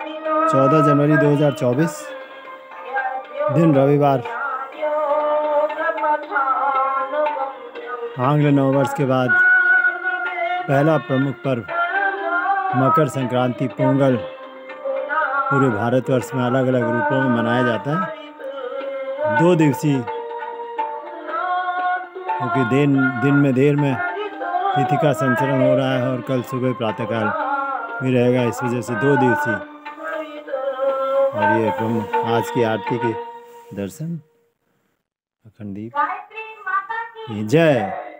14 जनवरी 2024, दिन रविवार। आंग्ल नववर्ष के बाद पहला प्रमुख पर्व मकर संक्रांति पोंगल पूरे भारतवर्ष में अलग अलग रूपों में मनाया जाता है। 2 दिवसीय, क्योंकि दिन में देर में तिथि का संचरण हो रहा है और कल सुबह प्रातःकाल भी रहेगा, इस वजह से 2 दिवसीय। और ये आज की आरती के दर्शन अखंड दीप। जय।